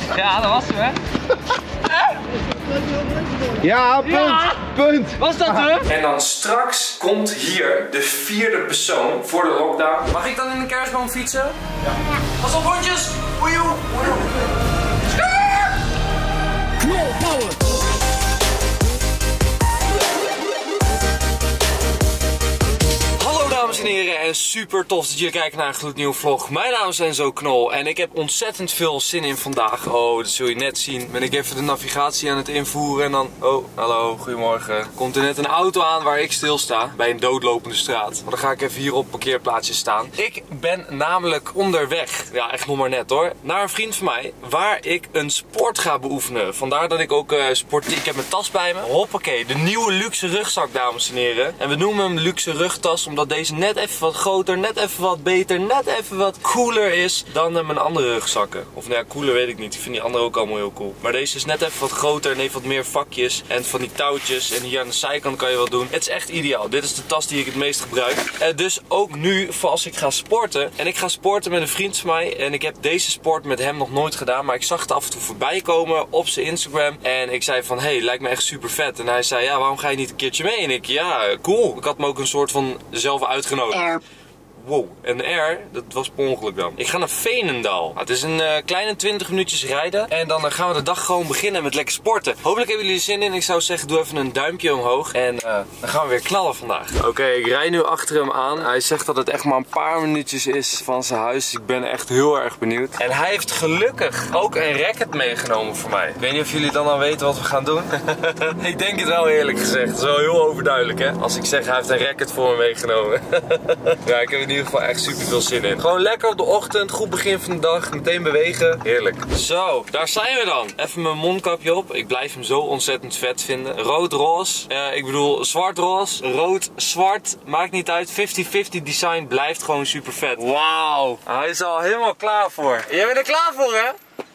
Ja, dat was hem, hè? Ja, punt! Ja. Punt! Was dat hem? En dan straks komt hier de 4e persoon voor de lockdown. Mag ik dan in de kerstboom fietsen? Ja. Pas op, hondjes! Oei, oei, oei. Knol power! Dames en heren, en super tof dat jullie kijken naar een gloednieuwe vlog. Mijn naam is Enzo Knol en ik heb ontzettend veel zin in vandaag. Oh, dat zul je net zien. Ben ik even de navigatie aan het invoeren en dan... Oh, hallo, goedemorgen. Komt er net een auto aan waar ik stilsta, bij een doodlopende straat. Maar dan ga ik even hier op parkeerplaatsje staan. Ik ben namelijk onderweg, ja echt nog maar net hoor, naar een vriend van mij, waar ik een sport ga beoefenen. Vandaar dat ik ook ik heb mijn tas bij me. Hoppakee, de nieuwe luxe rugzak, dames en heren. En we noemen hem luxe rugtas, omdat deze net even wat groter, net even wat beter, net even wat cooler is dan mijn andere rugzakken. Of nou ja, cooler weet ik niet. Ik vind die andere ook allemaal heel cool. Maar deze is net even wat groter en heeft wat meer vakjes en van die touwtjes. En hier aan de zijkant kan je wat doen. Het is echt ideaal. Dit is de tas die ik het meest gebruik. Dus ook nu, als ik ga sporten. En ik ga sporten met een vriend van mij. En ik heb deze sport met hem nog nooit gedaan. Maar ik zag het af en toe voorbij komen op zijn Instagram. En ik zei van, hey, lijkt me echt super vet. En hij zei, ja, waarom ga je niet een keertje mee? En ik, ja, cool. Ik had me ook een soort van zelf uitgenodigd. Wow, en R, dat was per ongeluk dan. Ik ga naar Veenendaal. Het is een kleine 20 minuutjes rijden. En dan gaan we de dag gewoon beginnen met lekker sporten. Hopelijk hebben jullie er zin in. Ik zou zeggen, doe even een duimpje omhoog. En dan gaan we weer knallen vandaag. Oké, ik rij nu achter hem aan. Hij zegt dat het echt maar een paar minuutjes is van zijn huis. Ik ben echt heel erg benieuwd. En hij heeft gelukkig ook een racket meegenomen voor mij. Ik weet niet of jullie dan al weten wat we gaan doen. Ik denk het wel, eerlijk gezegd. Het is wel heel overduidelijk, hè. Als ik zeg, hij heeft een racket voor me meegenomen. Ja, ik heb in ieder geval echt super veel zin in. Gewoon lekker op de ochtend, goed begin van de dag, meteen bewegen. Heerlijk. Zo, daar zijn we dan. Even mijn mondkapje op. Ik blijf hem zo ontzettend vet vinden. Rood-roze. Ik bedoel zwart-roze. Rood-zwart. Maakt niet uit. 50-50 design blijft gewoon super vet. Wauw. Hij is al helemaal klaar voor. Jij bent er klaar voor, hè?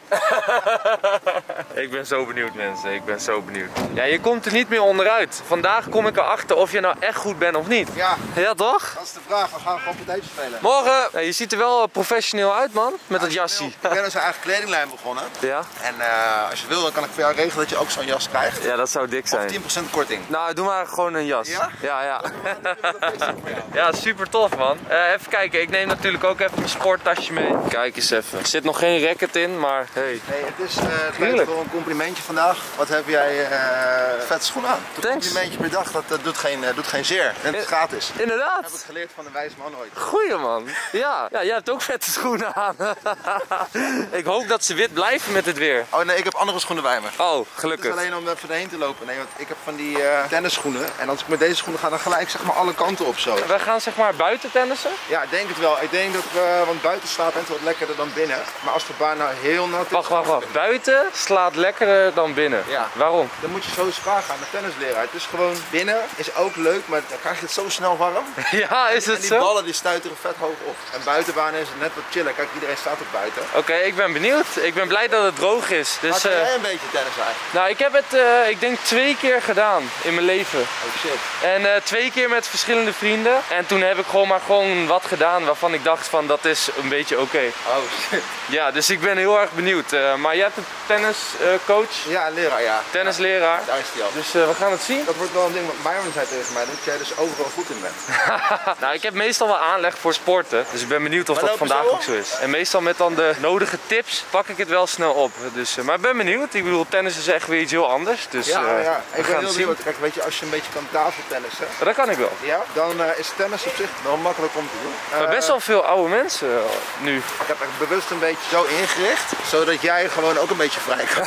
Ik ben zo benieuwd, mensen. Ik ben zo benieuwd. Ja, je komt er niet meer onderuit. Vandaag kom ik erachter of je nou echt goed bent of niet. Ja. Ja, toch? Dat is de vraag. We gaan gewoon partijtje spelen. Morgen. Ja, je ziet er wel professioneel uit, man. Met dat jasje. Ik ben dus eigen kledinglijn begonnen. Ja. En als je wil, dan kan ik voor jou regelen dat je ook zo'n jas krijgt. Ja, dat zou dik zijn. Of 10% korting. Nou, doe maar gewoon een jas. Ja? Ja, ja. Ja, super tof, man. Even kijken. Ik neem natuurlijk ook even mijn sporttasje mee. Kijk eens even. Er zit nog geen racket in, maar hey. Nee, het is tijd voor een complimentje vandaag. Wat heb jij vette schoenen aan? Een complimentje per dag, dat doet geen zeer. En het is gratis. Inderdaad. Dat heb ik geleerd van een wijze man ooit. Goeie man. Ja, ja, jij hebt ook vette schoenen aan. Ik hoop dat ze wit blijven met het weer. Oh nee, ik heb andere schoenen bij me. Oh, gelukkig. Het is alleen om even heen te lopen. Nee, want ik heb van die tennisschoenen. En als ik met deze schoenen ga, dan gelijk zeg maar alle kanten op zo. We gaan zeg maar buiten tennissen? Ja, ik denk het wel. Ik denk dat we, want buiten slaat het wat lekkerder dan binnen. Maar als de baan nou heel nat is... Wacht. Buiten slaat lekkerder dan binnen. Ja. Waarom? Dan moet je zo eens vragen aan de tennisleraar. Het is gewoon binnen is ook leuk, maar dan krijg je het zo snel warm. Ja, is het en die zo? ballen die stuiteren vet hoog op. En buitenbaan is het net wat chiller. Kijk, iedereen staat ook buiten. Oké, ik ben benieuwd. Ik ben blij dat het droog is. Dus, maar jij een beetje tennis eigenlijk? Nou, ik heb het ik denk 2 keer gedaan in mijn leven. Oh shit. En 2 keer met verschillende vrienden. En toen heb ik gewoon wat gedaan waarvan ik dacht van dat is een beetje oké. Oh shit. Ja, dus ik ben heel erg benieuwd. Maar jij hebt een tenniscoach? Ja, een leraar, ja. Tennisleraar. Daar is hij al. Dus we gaan het zien. Dat wordt wel een ding wat Byron zei tegen mij, dat jij dus overal goed in bent. Nou, ik heb meestal wel aanleg voor sporten. Dus ik ben benieuwd of dat vandaag ook zo is. En meestal met dan de nodige tips pak ik het wel snel op. Dus, maar ik ben benieuwd. Ik bedoel, tennis is echt weer iets heel anders. Dus, ja. Ik ben heel zien. benieuwd. Kijk, weet je, als je een beetje kan tafeltennissen. Dat kan ik wel. Ja, dan is tennis op zich wel makkelijk om te doen. Maar best wel veel oude mensen nu. Ik heb het bewust een beetje zo ingericht, zodat jij gewoon ook een beetje vrij kan.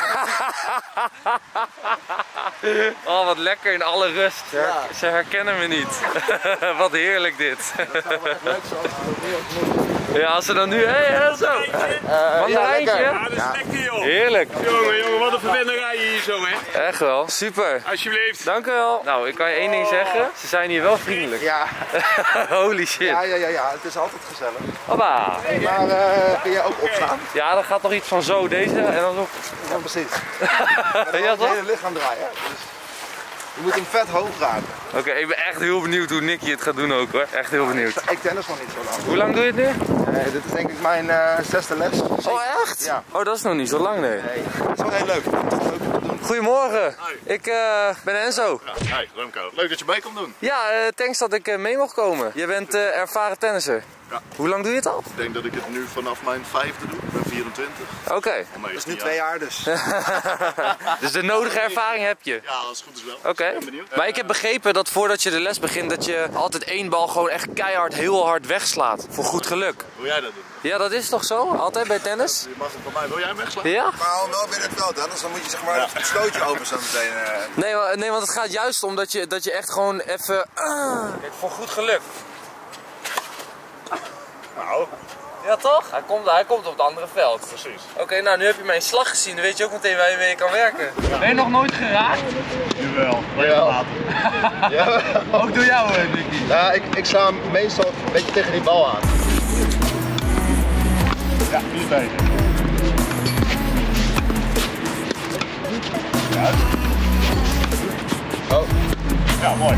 Oh, wat lekker in alle rust. Ja. Ze herkennen me niet. Wat heerlijk dit. Dat zou wel echt leuk zijn als we dat meer opnoemen. Ja, als ze dan nu, zo. Mandarijntje? Ja, dat is lekker joh. Heerlijk. Jongen, wat een verbinderij hier zo, hè. Echt wel, super. Alsjeblieft. Dank u wel. Nou, ik kan je één ding zeggen. Ze zijn hier wel vriendelijk. Ja. Holy shit. Ja, het is altijd gezellig. Hoppa. Maar kun jij ook opstaan? Ja, dan gaat nog iets van zo, deze en dan zo. Ja, precies. Ja, Het toch? hele lichaam draaien. Dus... Je moet hem vet hoog raken. Oké, ik ben echt heel benieuwd hoe Nicky het gaat doen ook hoor. Echt heel benieuwd. Ik tennis nog niet zo lang. Hoe lang doe je het nu? Dit is denk ik mijn 6e les. Oh echt? Ja. Oh, dat is nog niet zo lang nee. Nee, dat is wel heel leuk. Dat is leuk om te doen. Goedemorgen. Hi. Ik ben Enzo. Ja, hi Remco. Leuk dat je mee komt doen. Ja, thanks dat ik mee mocht komen. Je bent ervaren tennisser. Ja. Hoe lang doe je het al? Ik denk dat ik het nu vanaf mijn 5e doe. Ik ben 24. Oké. Dat is nu 2 jaar dus. Dus de nodige ervaring heb je? Ja, als het goed is wel. Oké. Ik ben benieuwd. Maar ik heb begrepen dat voordat je de les begint, dat je altijd één bal gewoon echt keihard, heel hard wegslaat. Voor goed geluk. Wil jij dat doen? Ja, dat is toch zo? Altijd bij tennis? Je mag het van mij. Wil jij hem wegslaan? Ja? Maar hou hem wel binnen het veld, hè? Anders dan moet je zeg maar het stootje over zo meteen. Nee, want het gaat juist om dat je echt gewoon even... Kijk, voor goed geluk. Nou, Ja toch? Hij komt op het andere veld. precies. Oké, nou nu heb je mijn slag gezien, dan weet je ook meteen waar je mee kan werken. Ben je nog nooit geraakt? Jawel. Ja. Ja. Ook door jou, Nicky. Ja, ik sla hem meestal een beetje tegen die bal aan. Ja, die is beter. Juist. Oh. Ja, mooi.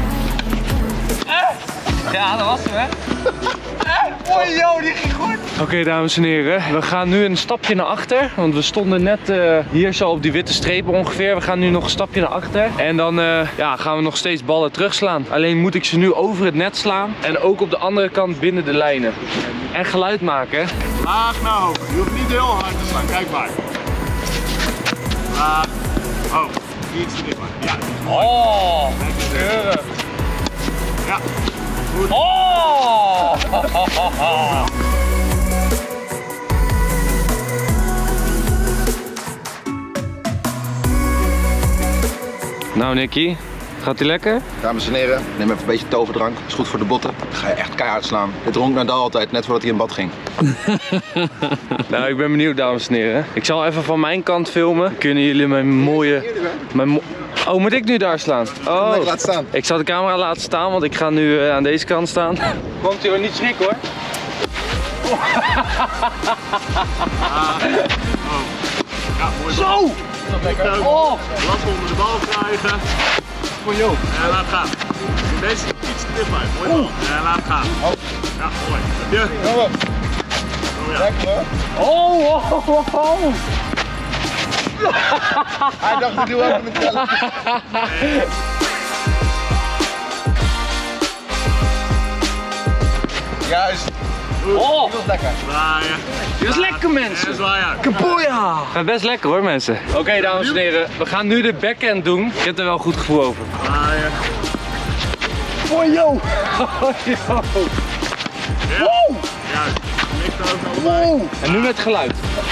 Ja, dat was hem, hè? Oei, joh, die ging goed. Oké, dames en heren, we gaan nu een stapje naar achter. Want we stonden net hier zo op die witte strepen ongeveer. We gaan nu nog een stapje naar achter. En dan gaan we nog steeds ballen terugslaan. Alleen moet ik ze nu over het net slaan. En ook op de andere kant binnen de lijnen. En geluid maken. Laag naar hoog. Je hoeft niet heel hard te slaan. Kijk maar. Laag. Hoog. Iets te dichtbij. Ja. Oh, keurig. Ja. Goed. Oh! Nou Nicky, gaat ie lekker? Dames en heren, neem even een beetje toverdrank. Is goed voor de botten. Dan ga je echt keihard slaan. Dit dronk Nadal altijd, net voordat hij in bad ging. Nou, ik ben benieuwd dames en heren. Ik zal even van mijn kant filmen. Kunnen jullie mijn mooie... Oh, moet ik nu daar slaan? Oh, Lekker laten staan. ik zal de camera laten staan, want ik ga nu aan deze kant staan. Komt u hoor, niet schrikken hoor. Ja, mooi. Zo! Oh! Last onder de bal krijgen. Voor jou. En laat gaan. Deze is iets te dichtbij. Mooi bal. En laat gaan. Ja, mooi. Heb je? Kom op. Oh, ja. Lekker hoor. Oh! Hij dacht ik doe even met tellen. Juist. Oh! Die was lekker. Zwaaien. Dit is lekker mensen! En zwaaien. Kapoeja! Gaat best lekker hoor mensen. Oké, dames en heren, we gaan nu de backhand doen. Ik heb er wel een goed gevoel over. Zwaaien. Oh yo! Ja. Juist. Niks er ook allebei. En nu met geluid.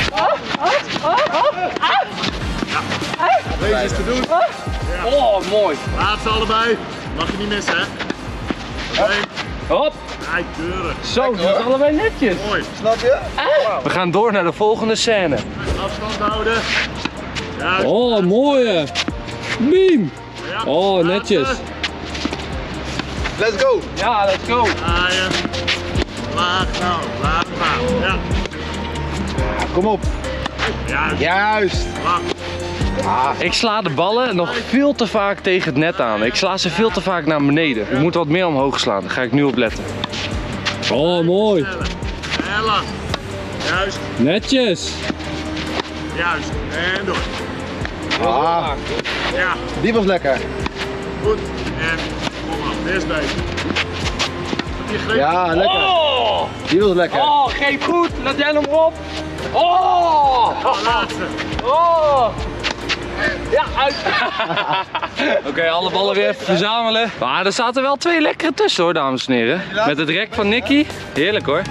Deze is te doen. Oh, mooi. Laatste allebei. Mag je niet missen, hè? Eén. Hop! Kijk, keurig. Zo, dat is allebei netjes. Mooi. Snap je? We gaan door naar de volgende scène. Afstand houden. Juist. Oh, mooi. Beam. Ja. Oh, netjes. Laatste. Let's go. Ja, let's go. Zwaaien. Laag nou. Laag nou. Ja. Kom op. Juist. Juist. Laag. Ik sla de ballen nog veel te vaak tegen het net aan. Ik sla ze veel te vaak naar beneden. Ik moet wat meer omhoog slaan. Daar ga ik nu op letten. Oh, mooi. En lang. Juist. Netjes. Juist. En door. Ah, Ja. die was lekker. Goed. En kom af. Dit is beter. Heb je greep? Ja, lekker. Oh! Die was lekker. Oh, geef goed. Let jij hem op. Oh! Laatste. Oh! Ja, uit! Oké, alle ballen weer even verzamelen. Maar er zaten wel 2 lekkere tussen hoor, dames en heren. Met het rek van Nicky. Heerlijk hoor.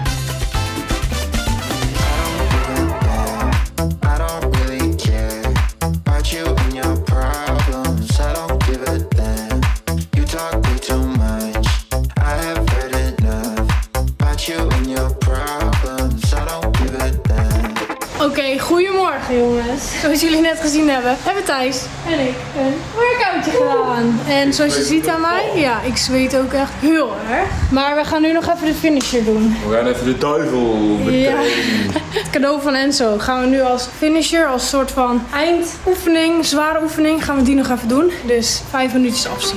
I don't really care about you and your problems. I don't give a damn. You talk way too much. I have heard enough about you and your problems. I don't give a damn. Oké, goedemorgen jongens. Zoals jullie net gezien hebben Thijs en ik een workoutje gedaan. En zoals je ziet aan mij, ja, ik zweet ook echt heel erg. Maar we gaan nu nog even de finisher doen. We gaan even de duivel Ja. Cadeau van Enzo. Gaan we nu als finisher, als soort van eindoefening, zware oefening, gaan we die nog even doen. Dus 5 minuutjes afzien.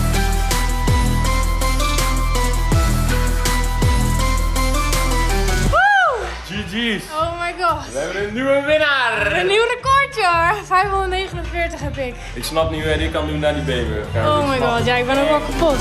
GG's. Oh my god. We hebben een nieuwe winnaar. Een nieuw recordje hoor. 549 heb ik. Ik snap niet hoe hij dit kan doen naar die benen. Oh my god, ja, ik ben ook wel kapot.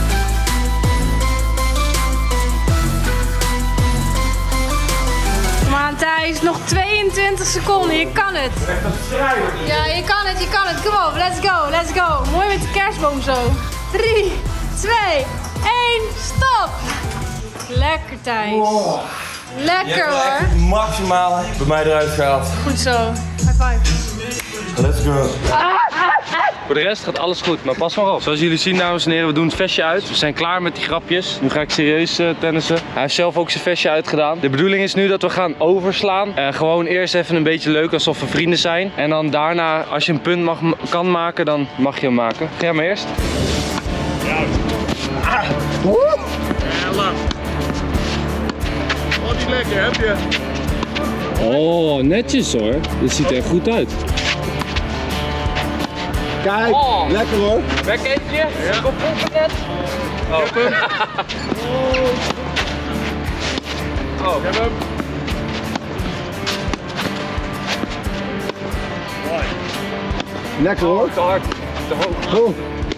Kom aan Thijs, nog 22 seconden, je kan het. Echt een strijder. Ja, je kan het, je kan het. Kom op, let's go, let's go. Mooi met de kerstboom zo. 3, 2, 1, stop. Lekker Thijs. Wow. Lekker hoor. Echt het maximale bij mij eruit gehaald. Goed zo. High five. Let's go. Voor de rest gaat alles goed, maar pas maar op. Zoals jullie zien, dames en heren, we doen het vestje uit. We zijn klaar met die grapjes. Nu ga ik serieus tennissen. Hij heeft zelf ook zijn vestje uitgedaan. De bedoeling is nu dat we gaan overslaan. Gewoon eerst even een beetje leuk, alsof we vrienden zijn. En dan daarna, als je een punt kan maken, dan mag je hem maken. Ga maar eerst. Ja. En lang. Oh, die lekker, heb je? Oh, netjes hoor. Dit ziet er goed uit. Kijk, lekker hoor. Backhandje. Ja. Kom op net. Oh. Ik heb hem. Oh. Ik heb hem. Mooi. Lekker hoor. Te hard. Te hoog. Goed.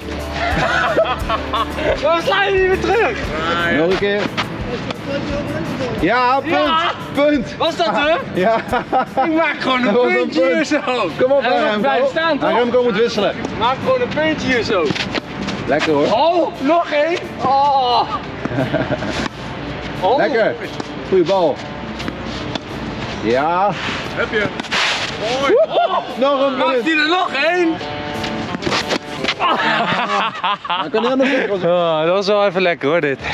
Waarom sla je niet meer terug? Nog een keer. Ja, punt. Ja. Punt. Was dat hem? Ja. Ik maak gewoon Dat een was een puntje punt. hier zo. Kom op, En dan Remco. blijven staan toch? Remco moet wisselen. Maak gewoon een puntje hier zo. Lekker hoor. Oh, nog één. Oh. Oh. Lekker. Goeie bal. Ja. Heb je? Mooi. Nog een Maakt punt. hij er nog één? Dan kan hij aan de winkel zijn. Oh, dat was wel even lekker hoor dit.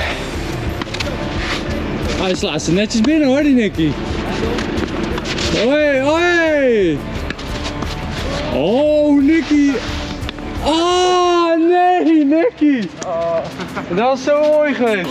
Hij slaat ze netjes binnen hoor die Nicky. Hoi, hoi. Oh Nicky. Oh nee Nicky. Dat was zo mooi geweest.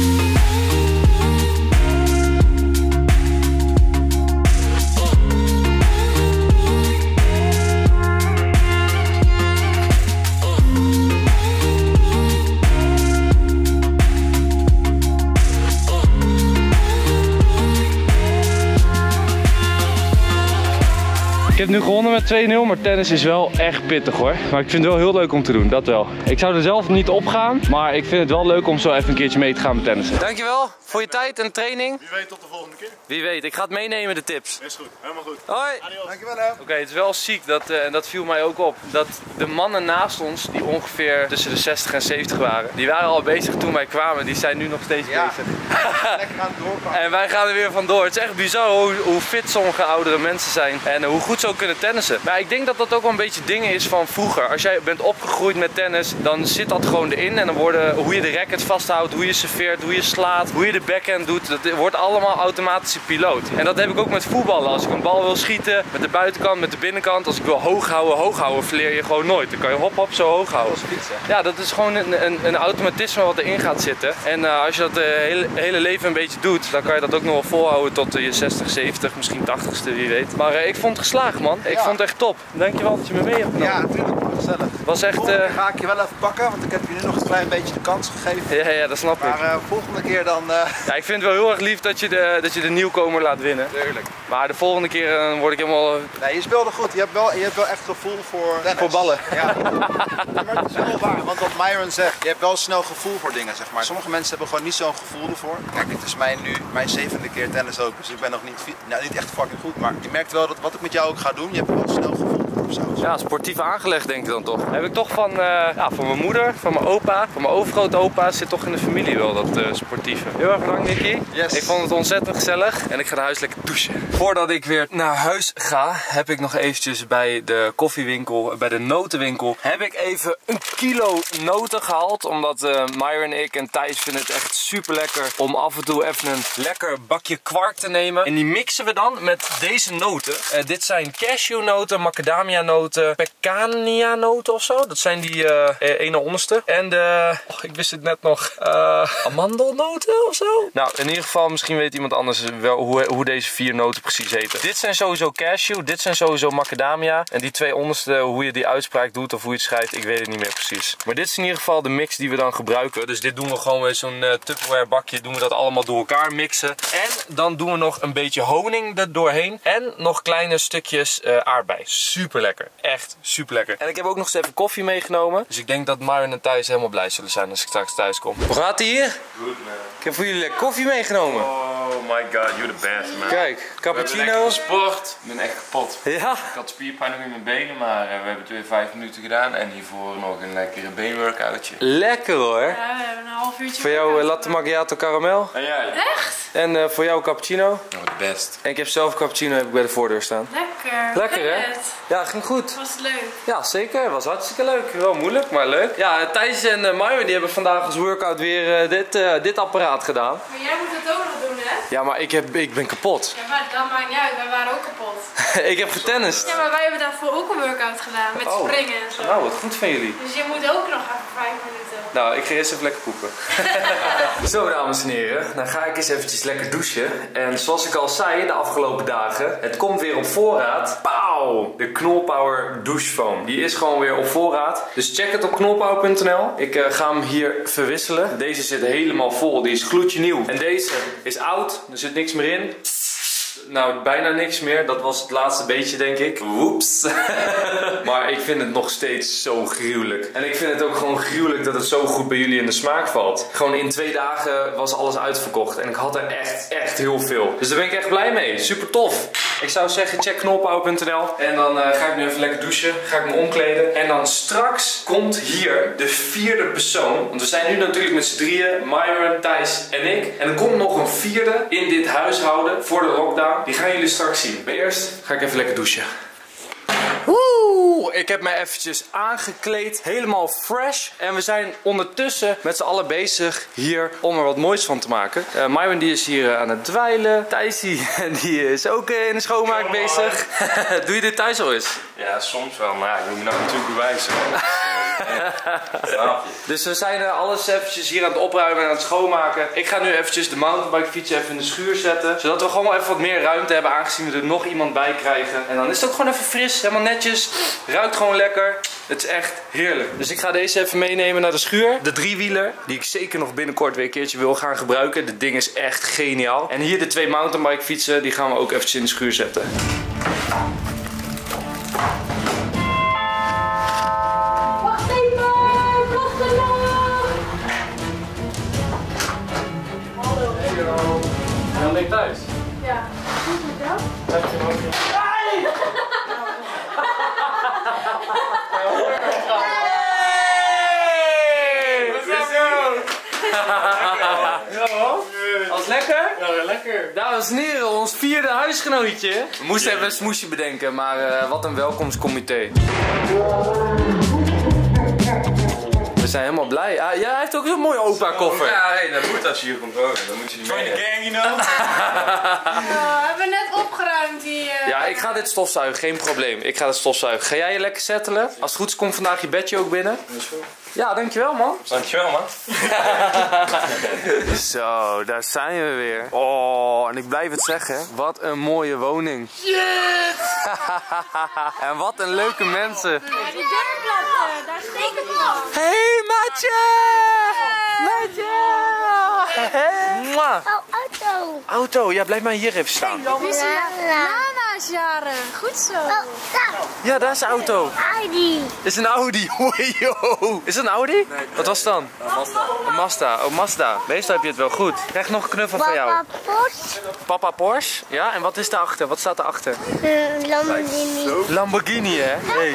Ik heb nu gewonnen met 2-0, maar tennis is wel echt pittig hoor. Maar ik vind het wel heel leuk om te doen, dat wel. Ik zou er zelf niet op gaan, maar ik vind het wel leuk om zo even een keertje mee te gaan met tennissen. Dankjewel voor je tijd en training. Wie weet tot de volgende keer. Wie weet, ik ga het meenemen de tips. Is goed, helemaal goed. Hoi! Dankjewel hè. Oké, het is wel ziek, en dat viel mij ook op, dat de mannen naast ons, die ongeveer tussen de 60 en 70 waren, die waren al bezig toen wij kwamen, die zijn nu nog steeds bezig. Lekker aan het doorpakken. En wij gaan er weer vandoor. Het is echt bizar hoe fit sommige oudere mensen zijn en hoe goed ze ook kunnen tennissen. Maar ik denk dat dat ook wel een beetje dingen is van vroeger. Als jij bent opgegroeid met tennis, dan zit dat gewoon erin en dan hoe je de racket vasthoudt, hoe je serveert, hoe je slaat, hoe je de backhand doet, dat wordt allemaal automatische piloot. En dat heb ik ook met voetballen. Als ik een bal wil schieten, met de buitenkant, met de binnenkant, als ik wil hoog houden, verleer je gewoon nooit. Dan kan je hop zo hoog houden. Ja, dat is gewoon een automatisme wat erin gaat zitten. En als je dat hele leven een beetje doet, dan kan je dat ook nog wel volhouden tot je 60, 70, misschien 80ste, wie weet. Maar ik vond het geslaagd man. Ik vond het echt top. Dankjewel dat je me mee hebt genomen. Ja, natuurlijk. Gezellig. Was echt... Volgende keer ga ik je wel even pakken, want ik heb je nu nog een klein beetje de kans gegeven. Ja, dat snap ik. Maar volgende keer dan... Ja, ik vind het wel heel erg lief dat je de nieuwkomer laat winnen. Tuurlijk. Maar de volgende keer word ik helemaal... Nee, je speelde goed. Je hebt wel echt gevoel voor tennis. Voor ballen. Ja. Maar het is wel waar, want wat Myron zegt, je hebt wel snel gevoel voor dingen, zeg maar. Sommige mensen hebben gewoon niet zo'n gevoel ervoor. Kijk, dit is mijn 7e keer tennis ook, dus ik ben nog niet echt fucking goed. Maar je merkt wel dat wat ik met jou ook ga doen, je hebt wel snel gevoel voor of zo. Ja, sportief aangelegd denk ik dan toch. Heb ik toch van mijn moeder, van mijn opa, van mijn overgrootopa, zit toch in de familie wel dat sportieve. Heel erg bedankt Nicky. Yes. Ik vond het ontzettend gezellig en ik ga naar huis lekker douchen. Voordat ik weer naar huis ga, heb ik nog eventjes bij de koffiewinkel, bij de notenwinkel, heb ik even een kilo noten gehaald. Omdat Myron, ik en Thijs vinden het echt super lekker om af en toe even een lekker bakje kwark te nemen. En die mixen we dan met deze noten. Dit zijn cashewnoten, macadamia macadamia noten, pecania noten of zo. Dat zijn die ene onderste. En de, ik wist het net nog, amandelnoten of zo. Nou, in ieder geval, misschien weet iemand anders wel hoe deze 4 noten precies heten. Dit zijn sowieso cashew, dit zijn sowieso macadamia. En die 2 onderste, hoe je die uitspraak doet of hoe je het schrijft, ik weet het niet meer precies. Maar dit is in ieder geval de mix die we dan gebruiken. Dus dit doen we gewoon met zo'n Tupperware bakje, doen we dat allemaal door elkaar mixen. En dan doen we nog een beetje honing er doorheen. En nog kleine stukjes aardbei. Super lekker. Echt super lekker. En ik heb ook nog eens even koffie meegenomen. Dus ik denk dat Myron en Thijs helemaal blij zullen zijn als ik straks thuis kom. Hoe gaat ie hier? Goed, man. Ik heb voor jullie lekker koffie meegenomen. Oh my god, you're the best, man. Kijk, cappuccino. We hebben lekker gesport. Ik ben echt kapot. Ja. Ik had spierpijn nog in mijn benen, maar we hebben het weer 5 minuten gedaan. En hiervoor nog een lekkere beenworkoutje. Lekker hoor. Ja, we hebben een half uurtje. Voor jou latte macchiato caramel. En jij? Echt? En voor jou cappuccino. Oh, het best. En ik heb zelf cappuccino heb ik bij de voordeur staan. Lekker. Lekker hè? Het. Ja, ging goed. Was het leuk? Ja, zeker. Was hartstikke leuk. Wel moeilijk, maar leuk. Ja, Thijs en Myron die hebben vandaag als workout weer dit apparaat gedaan. Maar jij moet het ook nog doen, hè? Ja, maar ik ben kapot. Ja, maar dat maakt niet uit. Wij waren ook kapot. Ik heb getennist. Ja, maar wij hebben daarvoor ook een workout gedaan. Met Oh. springen en zo. Nou, wat goed van jullie. Dus je moet ook nog even 5 minuten. Nou, ik ga eerst even lekker poepen. Zo, dames en heren. Dan ga ik eens eventjes lekker douchen. En zoals ik al zei de afgelopen dagen, het komt weer op voorraad. Pauw! De Knolpower douchefoam. Die is gewoon weer op voorraad. Dus check het op knolpower.nl. Ik ga hem hier verwisselen. Deze zit helemaal vol. Die is gloedje nieuw. En deze is oud. Er zit niks meer in. Nou, bijna niks meer. Dat was het laatste beetje, denk ik. Woeps. Maar ik vind het nog steeds zo gruwelijk. En ik vind het ook gewoon gruwelijk dat het zo goed bij jullie in de smaak valt. Gewoon in 2 dagen was alles uitverkocht. En ik had er echt heel veel. Dus daar ben ik echt blij mee. Super tof. Ik zou zeggen, check knolpower.nl. En dan ga ik nu even lekker douchen. Ga ik me omkleden. En dan straks komt hier de 4e persoon. Want we zijn nu natuurlijk met z'n drieën. Myron, Thijs en ik. En er komt nog een 4e in dit huishouden voor de lockdown. Die gaan jullie straks zien. Maar eerst ga ik even lekker douchen. Woe! Ik heb me eventjes aangekleed. Helemaal fresh. En we zijn ondertussen met z'n allen bezig hier om er wat moois van te maken. Myron die is hier aan het dweilen. Thijs die is ook in de schoonmaak bezig. Doe je dit thuis al eens? Ja, soms wel, maar ja, ik moet me nou natuurlijk bewijzen. Dus we zijn alles eventjes hier aan het opruimen en aan het schoonmaken. Ik ga nu eventjes de mountainbike fiets even in de schuur zetten. Zodat we gewoon even wat meer ruimte hebben, aangezien we er nog iemand bij krijgen. En dan is het ook gewoon even fris, helemaal netjes. Ruikt gewoon lekker. Het is echt heerlijk. Dus ik ga deze even meenemen naar de schuur. De 3-wieler, die ik zeker nog binnenkort weer een keertje wil gaan gebruiken. Dit ding is echt geniaal. En hier de 2 mountainbike fietsen, die gaan we ook eventjes in de schuur zetten. Wacht even! Wacht even! Hallo. En dan ben ik thuis. Ja. Goed met jou? Was lekker? Ja, lekker. Dames en heren, ons 4e huisgenootje. We moesten even een smoesje bedenken, maar wat een welkomstcomité. We zijn helemaal blij. Ja, hij heeft ook zo'n mooie opa-koffer. Ja, nee, dat moet als je hier komt wonen. Dan moet je niet mee. Gang, you know? We hebben net opgeruimd hier. Ja, ik ga dit stofzuigen, geen probleem. Ik ga dit stofzuigen. Ga jij je lekker settelen? Als het goed is, komt vandaag je bedje ook binnen. Ja, dankjewel man. Dankjewel, man. Zo, daar zijn we weer. Oh, en ik blijf het zeggen. Wat een mooie woning. Shit! En wat een leuke mensen. Ja, die deurklappen, daar steekt het nog. Hey, maatje! Maatje! Hey. Mwah. Auto. Auto, ja, blijf maar hier even staan. Wie is Lana is jarig. Goed zo. Ja, daar is de auto. Audi. Is een Audi. Oei, yo. Is het een Audi? Nee. Wat was het dan? Een Mazda. Oh, Mazda. Meestal heb je het wel goed. Ik krijg nog een knuffel van jou. Papa Porsche. Papa Porsche? Ja, en wat is daarachter? Wat staat erachter? Lamborghini. Lamborghini, hè? Hey.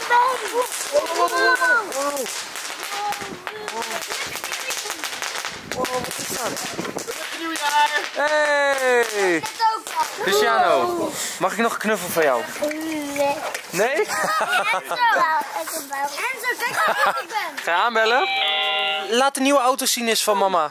Hey! Cristiano, mag ik nog een knuffel van jou? Nee. Nee? Enzo, kijk hoe goed ik ben. Ga je aanbellen? Laat de nieuwe auto zien eens van mama.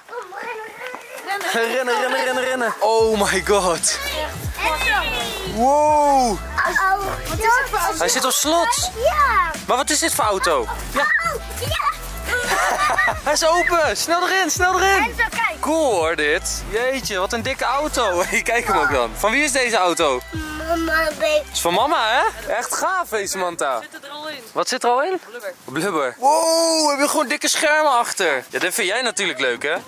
Rennen. Oh my god. Enzo. Wow. Oh, wat is het voor auto? Hij zit op slot. Ja. Maar wat is dit voor auto? Ja, Ja. hij is open. Snel erin, snel erin. En zo, kijk. Cool hoor dit. Jeetje, wat een dikke auto. Kijk hem ook dan. Van wie is deze auto? Mama, baby. Is van mama, hè? Echt gaaf, deze Samantha. Zit er al in? Wat zit er al in? Blubber. Blubber. Wow, heb je gewoon dikke schermen achter. Ja, dat vind jij natuurlijk leuk, hè?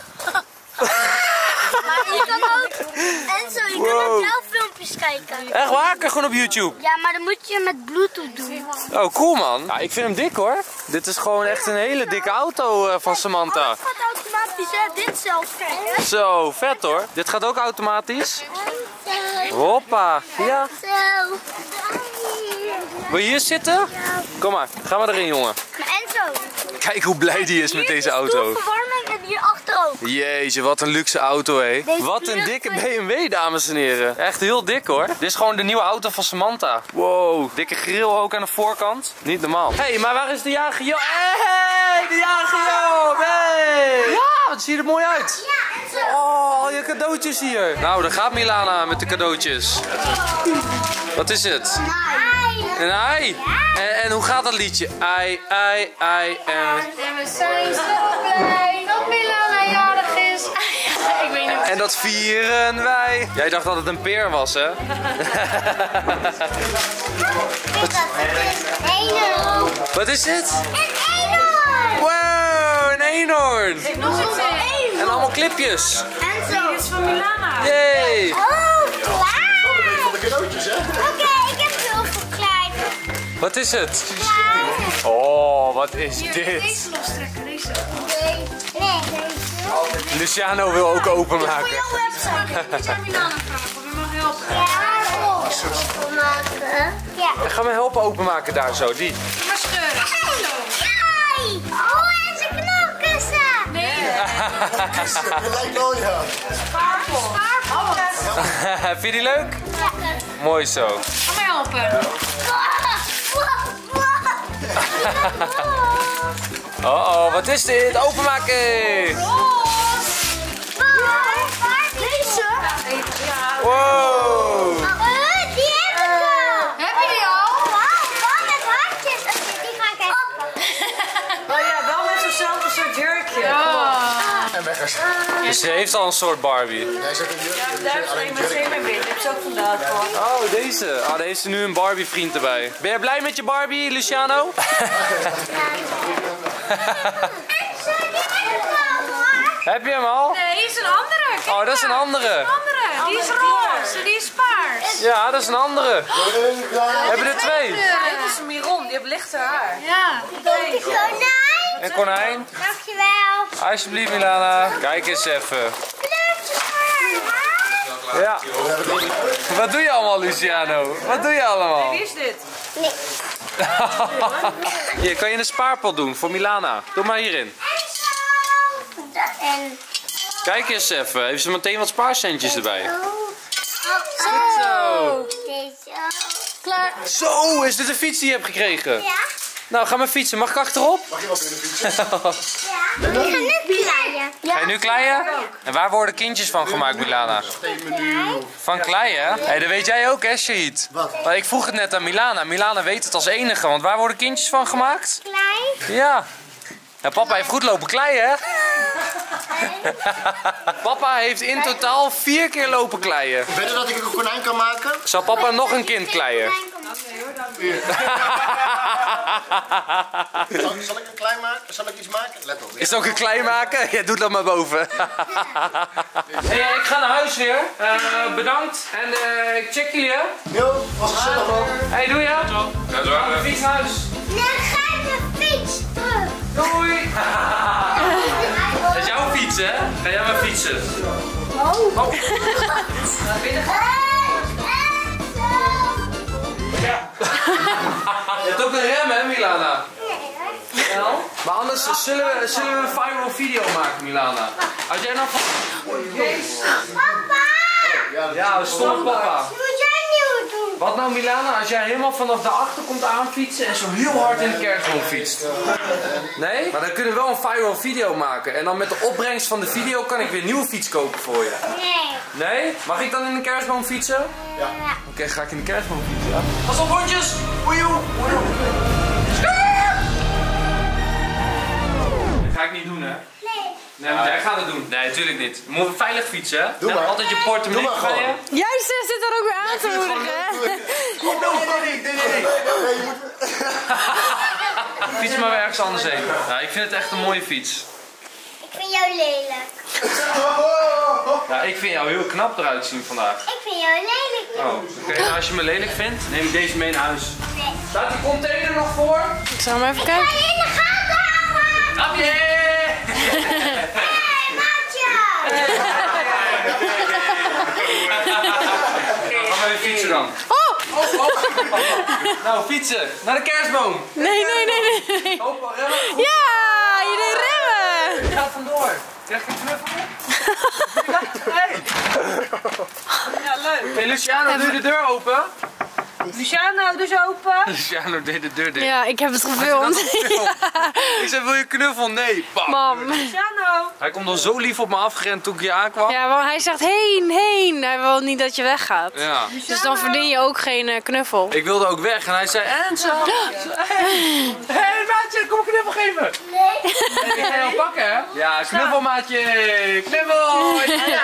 Maar je kan ook. En zo, je kan ook zelf filmpjes kijken. Echt waar? Kan gewoon op YouTube. Ja, maar dan moet je met Bluetooth doen. Oh, cool man. Ja, ik vind hem dik hoor. Dit is gewoon echt een hele dikke auto van Samantha. Alles gaat automatisch, hè? Dit zelfs, kijk. Hè? Zo, vet hoor. Dit gaat ook automatisch. Hoppa. Ja. Zo. Wil je hier zitten? Kom maar, ga maar erin jongen. En zo. Kijk hoe blij die is met deze auto. Stoelverwarming en hier achter ook. Jeetje, wat een luxe auto hé. Wat een dikke BMW dames en heren. Echt heel dik hoor. Dit is gewoon de nieuwe auto van Samantha. Wow, dikke grill ook aan de voorkant. Niet normaal. Hé, hey, maar waar is de jager Joop? Hey, de jager Joop. Hey. Ja, wat ziet er mooi uit. Ja, en zo. Oh, al je cadeautjes hier. Nou, daar gaat Milana met de cadeautjes. Wat is het? Een ei? En hoe gaat dat liedje? Ei, ei, ei en... En we zijn zo blij dat Milana jarig is. Ik weet niet. En dat vieren wij. Jij dacht dat het een peer was, hè? Wat is dit? Een eenhoorn. Wow, een eenhoorn. Nog een één. En allemaal clipjes. En zo. Dit is van Milana. Yay. Oh, klaar. Van de cadeautjes, hè? Oké, ik heb heel veel klein. Wat is het? Klein. Oh, wat is Hier, dit? deze lostrekken, deze. Nee, deze. Luciano wil ook openmaken. Jouw website. Ik moet aan Milana vragen of je mag helpen. Ja, openmaken. Ja. Ga me helpen openmaken daar zo, die. Maar scheuren. Zo. Ai. Oh, en zijn knopkussen. Nee. Het lijkt wel, ja. Spaarpot. Vind je die leuk? Mooi zo. Ga mij helpen. Oh, wat is dit? Openmaken! Deze? Wow! Die heb ik al. Heb je die al? Wauw, met hartjes. Oké, die ga ik even. Oh ja, wel met zo'nzelfde soort jurkje. En weg is. Dus ze heeft al een soort Barbie. Hij zet een jurkje. Daar is alleen maar zeemerwit. Ik heb ze ook vandaag gehad. Oh, deze. Ah, daar heeft ze nu een Barbie vriend erbij. Ben je blij met je Barbie, Luciano? Heb je hem al? Nee, is een andere. Kijk Oh, dat is een maar. andere. Een andere. Die is roze, die is paars. Ja, dat is een andere. Hebben er twee? Dit is een Miron, die heeft lichter haar. Ja. Konijn. En konijn? Dankjewel. Alsjeblieft, Milana. Kijk eens even. Kleurtjes voor haar. Ja. Wat doe je allemaal, Luciano? Wat doe je allemaal? Wie is dit? Nee. Hier, kan je een spaarpot doen voor Milana. Doe maar hierin. En Kijk eens even. Heeft ze meteen wat spaarcentjes erbij. zo. Deze. Klaar. Zo, is dit een fiets die je hebt gekregen? Ja. Nou, ga maar fietsen. Mag ik achterop? Mag je wel kunnen fietsen? Ja. Ik ga nu kleien. Ga je nu kleien? En waar worden kindjes van gemaakt, Milana? Van kleien? Hé, dat weet jij ook, hè, Shahid? Wat? Maar ik vroeg het net aan Milana. Milana weet het als enige, want waar worden kindjes van gemaakt? Klein. Ja. En papa heeft goed lopen kleien, hè? Papa heeft in totaal 4 keer lopen kleien. Weet je dat ik een konijn kan maken? Zal papa nog een kind kleien? Zal ik een klein maken? Zal ik iets maken? Let op. Is het ook een klein maken? Ja, doe dat maar boven. Hey, ik ga naar huis weer. Bedankt. En ik check jullie, hè? Jo, was gezellig man. Hey, doe je? Ja, zo. Ga fiets naar huis. Dan ga ik de fiets terug. Doei. Dat is jouw fiets, hè? Ga jij maar fietsen. Oh. Ja. Je hebt ook een rem, hè, Milana? Wel? Maar anders zullen we een viral video maken, Milana. Als jij nou van... Papa! Ja, stop papa. Wat moet jij nu doen? Wat nou, Milana, als jij helemaal vanaf de achterkant aanfietsen en zo heel hard in de kerkboom fietst? Nee? Maar dan kunnen we wel een viral video maken. En dan met de opbrengst van de video kan ik weer een nieuwe fiets kopen voor je. Nee. Nee? Mag ik dan in de kerstboom fietsen? Ja. Oké, ga ik in de kerstboom fietsen, ja. Pas op, hondjes! Oei, oei. Dat ga ik niet doen, hè? Nee, maar jij gaat het doen. Nee, natuurlijk niet. We moeten veilig fietsen, hè? Doe maar. Altijd je portemonnee bij je. Juist, ze zit er ook weer aan te moedigen. Oh, nee. Je moet... Fiets maar weer ergens anders heen. Ja, ik vind het echt een mooie fiets. Ik vind jou lelijk. Ja, ik vind jou heel knap eruit zien vandaag. Ik vind jou lelijk. Oh, oké. Nou, als je me lelijk vindt, neem ik deze mee naar huis. Nee. Staat die container nog voor? Ik zal hem even Ga kijken. je in de gaten houden? Grapje! Hé, maatje! Gaan we weer fietsen dan? Oh! Nou, fietsen. Naar de kerstboom. Nee. Opa, remmen. Ja, je deed remmen. Ik ga vandoor. Krijg ik een knuffel? Ja, leuk. Hey Luciano, doe je de deur open? Luciano, doe ze open. Luciano deed de deur dicht. Ja, ik heb het gefilmd. Ik zei, wil je knuffel? Nee. Bam. Mam. Luciano. Hij komt al zo lief op me afgerend toen ik hier aankwam. Ja, want hij zegt heen. Hij wil niet dat je weggaat. Ja. Dus dan verdien je ook geen knuffel. Ik wilde ook weg en hij zei, Enzo. Hey maatje, kom een knuffel geven. Nee. Ik ga jou pakken, hè? Ja, knuffel maatje. Knuffel. Ja.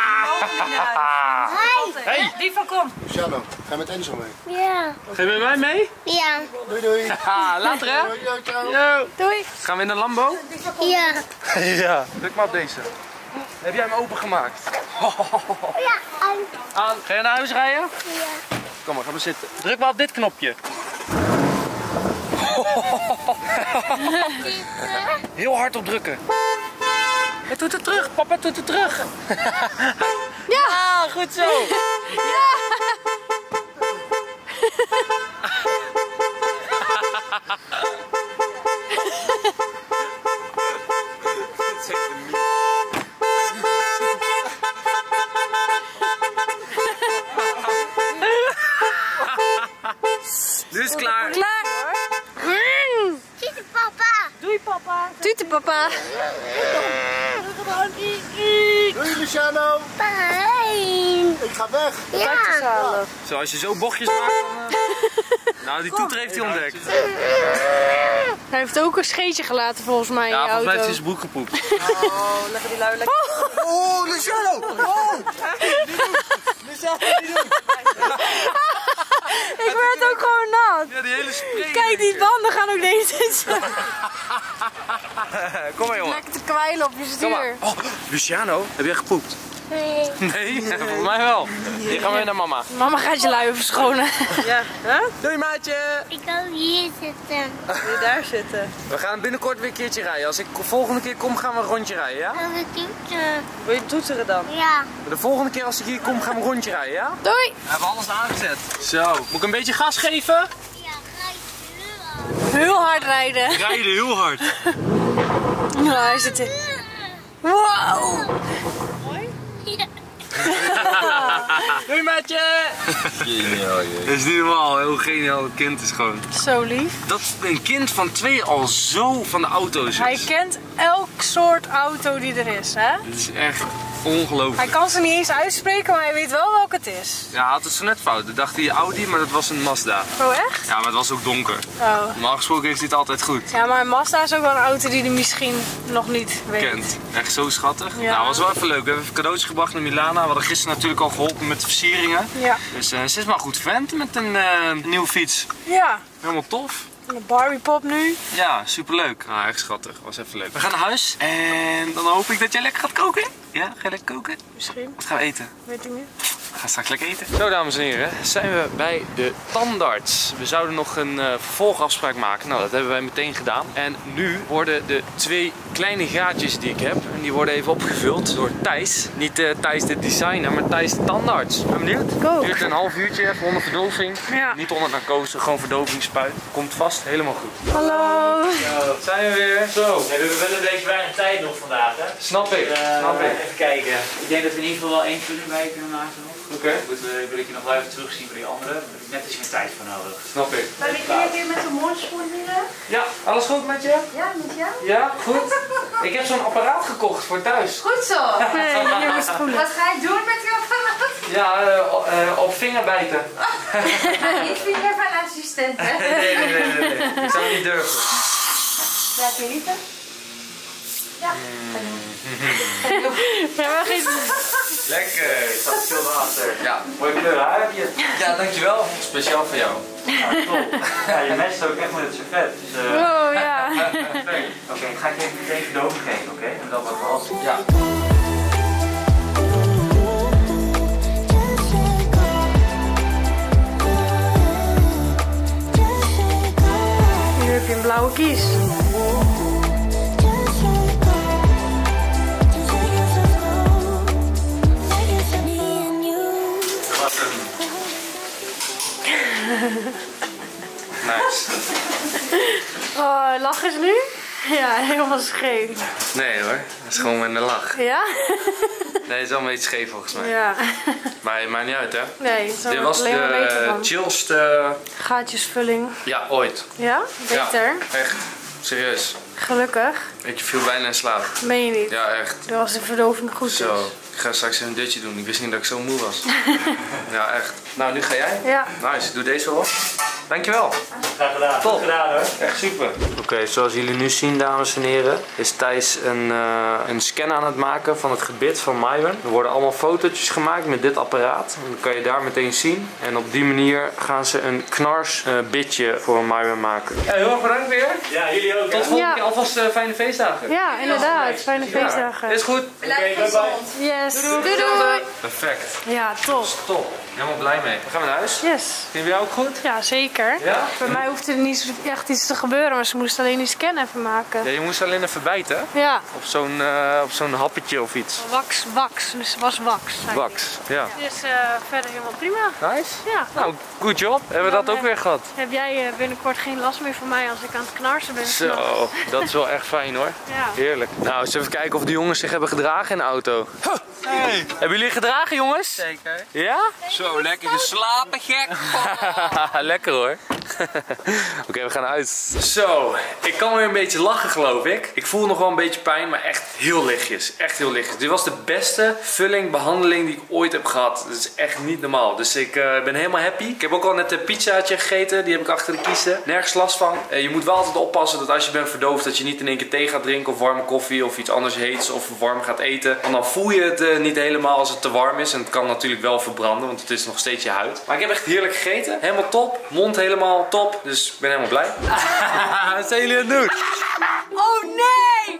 Hey. Die van kom. Luciano, ga je met Enzo mee? Ja. Ga je met mij mee? Ja. Doei. Haha, later hè? Ciao. Yo. Doei. Gaan we in de Lambo? Ja. Ja. Druk maar op deze. Heb jij hem opengemaakt? Ja. Aan. Ga je naar huis rijden? Ja. Kom maar, ga maar zitten. Druk maar op dit knopje. Heel hard op drukken. Het doet het terug, papa doet het terug. Ja. Goed zo. Ja. Nu is het klaar. Klaar. Ziet papa. Doei papa. Tuten papa. Doei Luciano. Pijn. Ik ga weg. Ja. Zo, als je zo bochtjes maakt, dan... Nou, die toeter heeft hij ontdekt. Hij heeft ook een scheetje gelaten volgens mij in Ja, je volgens mij auto. heeft hij zijn broek gepoept. Oh, lekker die lui. Lekker. Oh, Luciano. Luciano, niet doen. Ik werd ook gewoon nat. Ja, die hele spray. Kijk, die banden gaan ook de hele tijd zo Kom maar jongen. lekker te kwijlen op je Kom maar. stuur. Oh, Luciano, heb jij gepoept? Nee. Nee, volgens mij wel. Hier gaan we weer naar mama. Mama gaat je luien verschonen. Ja, hè? Doei maatje. Ik wil hier zitten. Wil je daar zitten? We gaan binnenkort weer een keertje rijden. Als ik volgende keer kom, gaan we een rondje rijden, ja? Wil ik toeteren? Wil je toeteren dan? Ja. De volgende keer als ik hier kom, gaan we een rondje rijden, ja? Doei. We hebben alles aangezet. Zo, moet ik een beetje gas geven? Ja, ga je Heel hard rijden. Rijden heel hard. Nou, hij zit in. Wow. Doei maatje. Geniaal, joh. Dat is niet normaal, heel geniaal kind is gewoon. Zo lief. Dat een kind van 2 al zo van de auto's is. Hij kent elk soort auto die er is, hè? Dit is echt ongelooflijk. Hij kan ze niet eens uitspreken, maar hij weet wel welke het is. Ja, hij had het zo net fout. Hij dacht hij Audi, maar dat was een Mazda. Oh, echt? Ja, maar het was ook donker. Oh. Normaal gesproken heeft hij het altijd goed. Ja, maar een Mazda is ook wel een auto die hij misschien nog niet weet. Kent. Echt zo schattig. Ja. Nou, was wel even leuk. We hebben even cadeautjes gebracht naar Milana. We hadden gisteren natuurlijk al geholpen met de versieringen. Ja. Dus ze is maar een goed vent met een nieuwe fiets. Ja. Helemaal tof. Een Barbie pop nu. Ja, superleuk. Nou, echt schattig. Was even leuk. We gaan naar huis en dan hoop ik dat jij lekker gaat koken. Ja, ga je lekker koken? Misschien. Wat gaan we eten? Weet ik niet. We gaan straks lekker eten. Zo dames en heren, zijn we bij de tandarts. We zouden nog een vervolgafspraak maken. Nou, dat hebben wij meteen gedaan. En nu worden de 2 kleine gaatjes die ik heb, en die worden even opgevuld door Thijs. Niet Thijs de designer, maar Thijs de tandarts. Ben je benieuwd? Ik ook. Duurt een half uurtje even onder verdoving. Ja. Niet onder narcose, gewoon verdovingsspuit. Komt vast helemaal goed. Hallo. Zo, zijn we weer. Zo. Ja, we hebben wel een beetje weinig tijd nog vandaag, hè? Snap ik, snap ik. Even kijken. Ik denk dat we in ieder geval wel 1 film bij kunnen maken nog. Oké. Wil ik je nog wel even terugzien bij die andere. Daar heb ik net iets meer tijd voor nodig. Snap ik. Ben ik hier weer met de mondsportwielen? Ja, alles goed met je? Ja, met jou? Ja, goed. Ik heb zo'n apparaat gekocht voor thuis. Goed zo. Nee, nieuwe schoenen. Wat ga je doen met die apparaat? Ja, op vinger bijten. Niet vinger van assistent, hè? Nee. Ik zou het niet durven. Laat je niet, hè? Ja. Ja, maar geen... Lekker, ik zat veel erachter. Ja. Mooie kleur haar heb je. Ja, dankjewel. Speciaal voor jou. Ja, top. Ja, je matcht ook echt met het servet. Dus, Oh ja. perfect. Oké, ik ga je even meteen verdoven geven, oké? En dat wat was. Ja. Hier heb je een blauwe kies. Nice. Oh, lachen ze nu? Ja, helemaal scheef. Nee hoor, dat is gewoon met een lach. Ja? Nee, het is wel een beetje scheef volgens mij. Ja. Maar het maakt niet uit hè. Nee, het is Dit was alleen maar beter de van. chillste, Gaatjesvulling. ja ooit. Ja? Beter? Ja, echt. Serieus. Gelukkig. Ik viel bijna in slaap. Meen je niet? Ja, echt. Dat was de verdoving goed Zo. is. Ik ga straks even een dutje doen. Ik wist niet dat ik zo moe was. Ja, echt. Nou, nu ga jij. Ja. Nice, doe deze wel op. Dankjewel. Graag gedaan. Top. Goed gedaan hoor. Echt super. Oké, zoals jullie nu zien, dames en heren, is Thijs een scan aan het maken van het gebit van Myron. Er worden allemaal fotootjes gemaakt met dit apparaat. En dan kan je daar meteen zien. En op die manier gaan ze een knars bitje voor Myron maken. Ja, heel erg bedankt weer. Ja, jullie ook. Tot volgende Ja. keer. Alvast fijne feestdagen. Ja, inderdaad. Fijne feestdagen. Is goed. Blijf bye bye. gezond. Yes. Doei. Doei doei. Perfect. Ja, top. Top. Helemaal blij mee. We gaan naar huis. Yes. Vinden jou ook goed? Ja, zeker. Ja? Bij mij hoefde er niet zo echt iets te gebeuren, maar ze moesten alleen die scan even maken. Ja, je moest alleen even bijten. Ja. Op zo'n happetje of iets. Wax. Dus het was wax. Wax. Ja. Dus verder helemaal prima. Nice. Ja. Nou, good job. Hebben we dat ook weer gehad. Heb jij binnenkort geen last meer van mij als ik aan het knarsen ben? Zo, dat is wel echt fijn hoor. Ja. Heerlijk. Nou, eens even kijken of de jongens zich hebben gedragen in de auto. Hey. Hebben jullie gedragen, jongens? Zeker. Ja? Zo, lekker geslapen, gek. Lekker hoor. Oké, we gaan uit. Zo, ik kan weer een beetje lachen geloof ik. Ik voel nog wel een beetje pijn, maar echt heel lichtjes. Echt heel lichtjes. Dit was de beste behandeling die ik ooit heb gehad. Dat is echt niet normaal. Dus ik ben helemaal happy. Ik heb ook al net een pizzaatje gegeten. Die heb ik achter de kiezen. Nergens last van. Je moet wel altijd oppassen dat als je bent verdoofd, dat je niet in één keer thee gaat drinken of warme koffie of iets anders heets of warm gaat eten. Want dan voel je het niet helemaal als het te warm is. En het kan natuurlijk wel verbranden, want het is nog steeds je huid. Maar ik heb echt heerlijk gegeten. Helemaal top. Mond helemaal top. Dus ik ben helemaal blij. Wat zijn jullie aan het doen? Oh nee!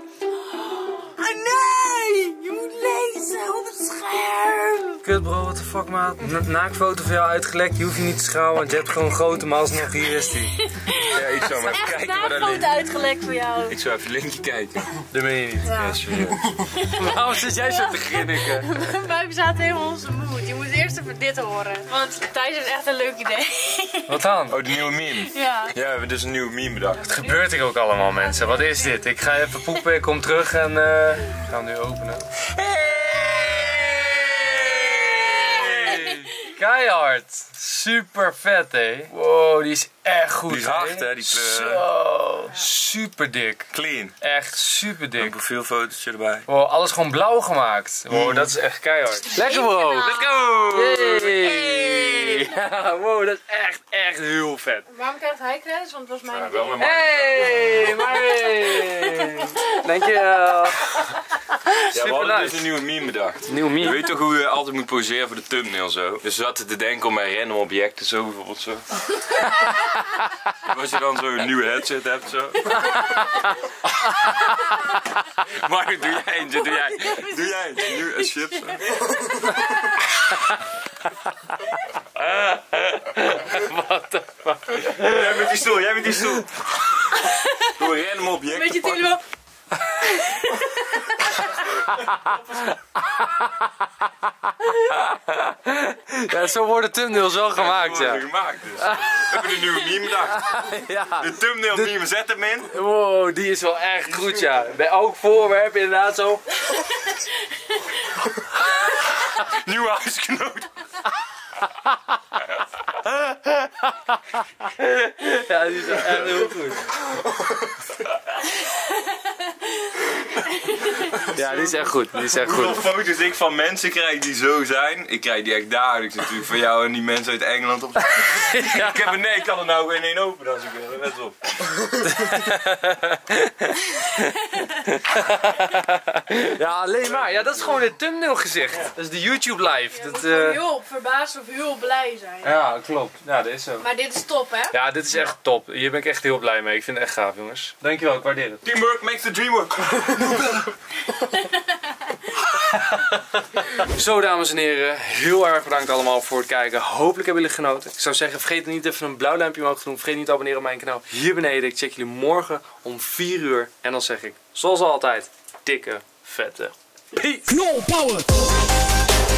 Oh nee! Je moet lezen op het scherm. Kut bro, what the fuck maat. Naaktfoto van jou uitgelekt. Je hoeft je niet te schouwen, want je hebt gewoon grote, maar alsnog hier is die. Ja, ik zou maar even Echt kijken waar dat foto ligt. uitgelekt voor jou. Ik zou even linkje kijken. Dat meen je niet. Ja. Waarom zit jij zo te grinniken? Mijn buik staat helemaal onze moed. Je moet eerst even dit horen. Want Thijs heeft echt een leuk idee. Wat dan? Oh, de nieuwe meme. Ja. Ja, we hebben dus een nieuwe meme bedacht. Wat gebeurt hier ook allemaal mensen? Wat is dit? Ik ga even poepen, ik kom terug en ik ga hem nu openen. Keihard! Super vet hé. Wow, die is echt goed. Die is hard hè, die kleur. Zo, super dik. Clean. Echt super dik. Een profielfotootje erbij. Wow, alles gewoon blauw gemaakt. Wow, dat is echt keihard. Lekker bro! Let's go! Yay! Wow, dat is echt heel vet. Waarom krijgt hij credits? Want het was mijn Wel met Hey, Marvin! Dankjewel. Ja, we Super hadden dus nice. een nieuwe meme bedacht. Nieuw Je meme. weet toch hoe je altijd moet poseren voor de thumbnail zo? Dus we zaten te denken om bij random objecten zo bijvoorbeeld zo. Als je dan zo een nieuwe headset hebt zo. Maar doe jij eentje, doe jij eentje. Nu een chip zo. What the fuck? Jij met die stoel. Doe een random object Weet je te het pakken. wel? Ja, zo worden thumbnails wel gemaakt, ja. Gemaakt dus. We hebben een nieuwe meme bedacht. Ja. De thumbnail meme, zet hem in. Wow, die is wel echt goed, ja. Bij elk voorwerp inderdaad zo. Nieuwe huisgenoot. Ja, die is echt heel goed. Ja, die is echt goed. Die is echt goed. Hoeveel foto's ik van mensen krijg die zo zijn. Ik krijg die echt dagelijks natuurlijk van jou en die mensen uit Engeland op. Ja. Ik kan er nou weer één openen als ik wil. Let op. Ja, alleen maar. Ja, dat is gewoon het thumbnail gezicht. Dat is de YouTube live. Je Dat, moet heel verbaasd of heel blij zijn. Ja, klopt. Ja, dat is zo. Maar dit is top, hè? Ja, dit is echt top. Hier ben ik echt heel blij mee. Ik vind het echt gaaf, jongens. Dankjewel, ik waardeer het. Teamwork makes the dream work. Zo, dames en heren. Heel erg bedankt allemaal voor het kijken. Hopelijk hebben jullie genoten. Ik zou zeggen, vergeet niet even een blauw duimpje omhoog te doen. Vergeet niet te abonneren op mijn kanaal hier beneden. Ik check jullie morgen om 4 uur. En dan zeg ik, zoals altijd, dikke, vette peace. Knol power.